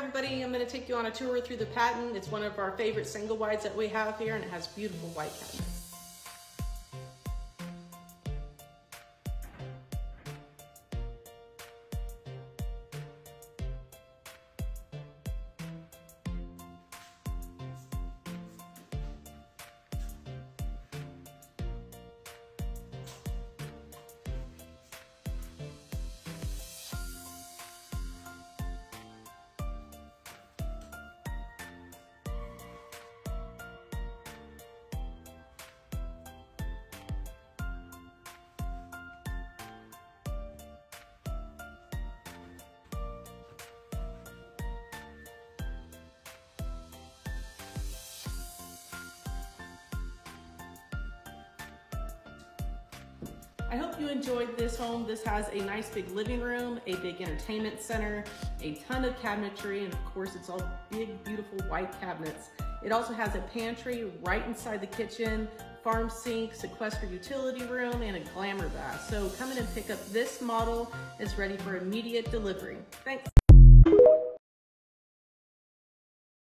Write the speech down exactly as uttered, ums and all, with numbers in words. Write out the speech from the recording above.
everybody, I'm going to take you on a tour through the Patton. It's one of our favorite single wides that we have here, and it has beautiful white cabinets. I hope you enjoyed this home. This has a nice big living room, a big entertainment center, a ton of cabinetry, and of course it's all big, beautiful white cabinets. It also has a pantry right inside the kitchen, farm sink, sequestered utility room, and a glamour bath. So come in and pick up this model. It's ready for immediate delivery. Thanks.